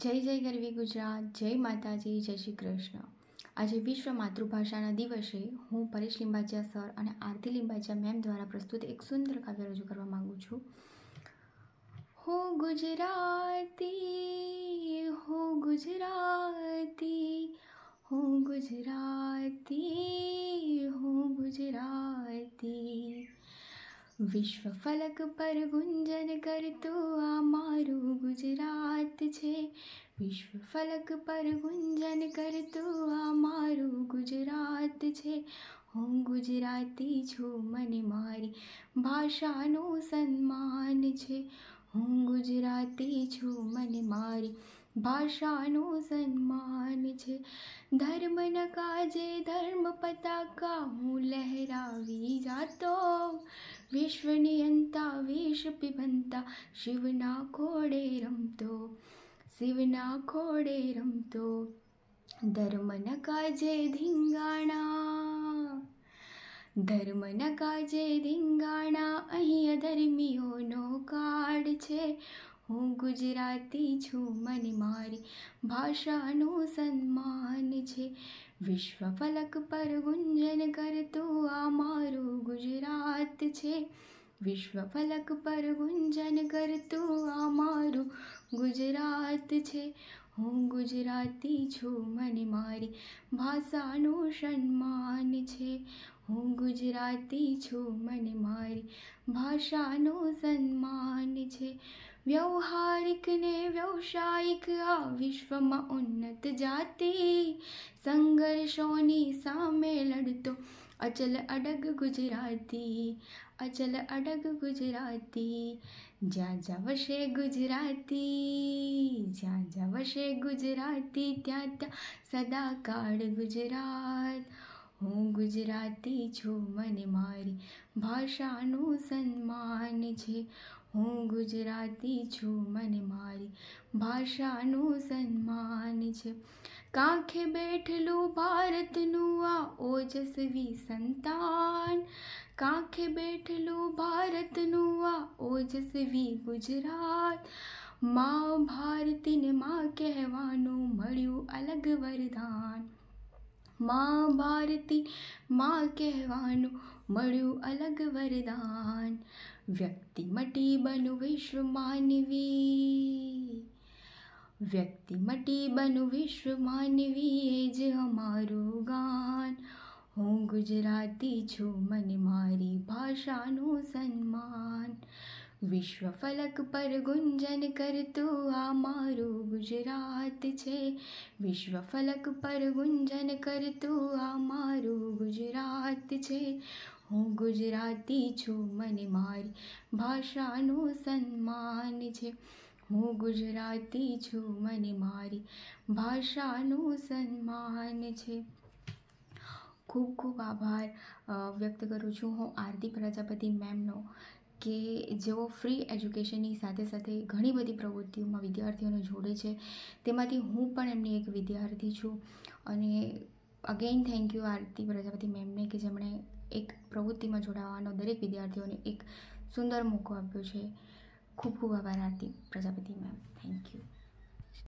જય જય ગરવી ગુજરાત, જય માતાજી, જય શ્રી કૃષ્ણ। આજે વિશ્વ માતૃભાષાના દિવસે હું પરેશ લિંબાચિયા સર અને આરતી લિંબાચિયા મેમ દ્વારા પ્રસ્તુત એક સુંદર કાવ્ય રજૂ કરવા માંગુ છું। હું ગુજરાતી, હું ગુજરાતી, હું ગુજરાતી, હું ગુજરાતી। વિશ્વ ફલક પર ગુંજન કરતું આ મારું ગુજરાત છે। વિશ્વ ફલક પર ગુંજન કરતું આ મારું ગુજરાત છે। હું ગુજરાતી છું, મને મારી ભાષાનું સન્માન છે। હું ગુજરાતી છું, મને મારી ભાષાનું સન્માન છે। ધર્મ ન કાજે ધર્મ પતાકા હું લહેરાવી જાતો। વિશ્વ નિયંતા વિષ પીબંતા શિવના ખોડે રમતો। શિવના ખોડે રમતો। ધર્મ ન કાજે ધીંગાણા, ધર્મ ન કાજે ધીંગાણા, અહીં અધર્મીઓનો કાળ છે। હું ગુજરાતી છું, મને મારી ભાષાનું સન્માન છે। વિશ્વ ફલક પર ગુંજન કરતું આ મારું ગુજરાત છે। વિશ્વ ફલક પર ગુંજન કરતું આ મારું ગુજરાત છે। હું ગુજરાતી છું, મને મારી ભાષાનું સન્માન છે। હું ગુજરાતી છું, મને મારી ભાષાનું સન્માન છે। વ્યવહારિક ને વ્યવસાયિક આ વિશ્વમાં ઉન્નત જાતિ, સંઘર્ષોની સામે લડતો અચલ અડગ ગુજરાતી। અચલ અડગ ગુજરાતી। જ્યાં જ્યાં વસે ગુજરાતી, જ્યાં જ્યાં વસે ગુજરાતી, ત્યાં ત્યાં સદાકાળ ગુજરાત। હું ગુજરાતી છું, મને મારી ભાષાનું સન્માન છે। હું ગુજરાતી છું, મને મારી ભાષાનું સન્માન છે। કાંખે બેઠેલું ભારતનું આ ઓજસ્વી સંતાન, કાંખે બેઠેલું ભારતનું આ ઓજસ્વી ગુજરાત। મા ભારતીને મા કહેવાનું મળ્યું અલગ વરદાન। મા ભારતી મા કહેવાનું મળ્યું અલગ વરદાન। વ્યક્તિ મટી બનું વિશ્વ માનવી, વ્યક્તિ મટી બનું વિશ્વ માનવી, એ જ અમારું ગાન। હું ગુજરાતી છું, મને મારી ભાષાનું સન્માન। વિશ્વ ફલક પર ગુંજન કરતું આ મારું ગુજરાત છે। વિશ્વ ફલક પર ગુંજન કરતું આ મારું ગુજરાત છે। હું ગુજરાતી છું, મને મારી ભાષાનું સન્માન છે। હું ગુજરાતી છું, મને મારી ભાષાનું સન્માન છે। ખૂબ ખૂબ આભાર વ્યક્ત કરું છું હું આરતી પ્રજાપતિ મેમનો, કે જેઓ ફ્રી એજ્યુકેશનની સાથે સાથે ઘણી બધી પ્રવૃત્તિઓમાં વિદ્યાર્થીઓને જોડે છે। તેમાંથી હું પણ એમની એક વિદ્યાર્થી છું। અને again thank you Aarti Prajapati મેમને, કે જેમણે એક પ્રવૃત્તિમાં જોડાવાનો દરેક વિદ્યાર્થીઓને એક સુંદર મોકો આપ્યો છે। ખૂબ ખૂબ આભાર Aarti Prajapati ma'am, thank you.